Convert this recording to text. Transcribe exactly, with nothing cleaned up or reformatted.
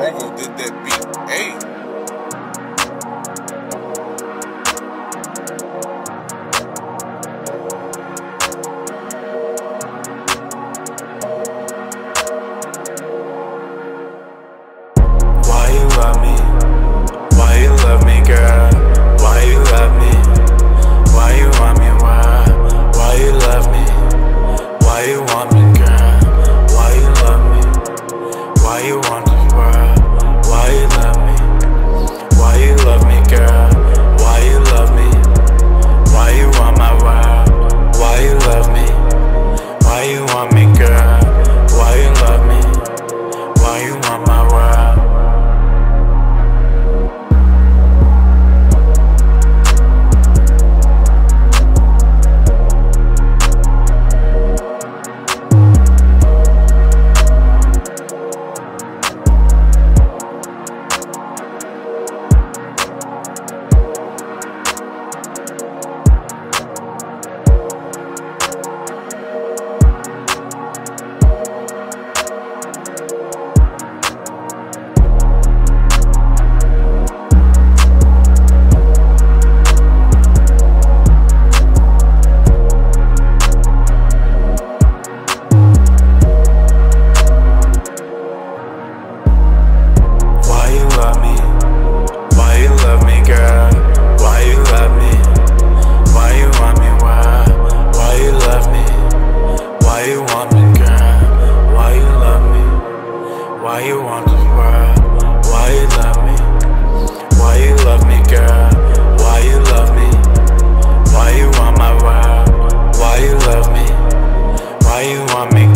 Promo did that beat. Hey. Why you love me? Why you love me, girl? Why you love me? Why you want me? Why? Why you love me? Why you want me, girl? Why you love me? Why you want this world? Why you love me? Why you love me, girl? Why you love me? Why you want my world? Why you love me? Why you want me, girl? Why you love me? Why you want my world? Why you want this world? Why you love me? Why you love me, girl? Why you love me? Why you want my world? Why you love me? Why you want me,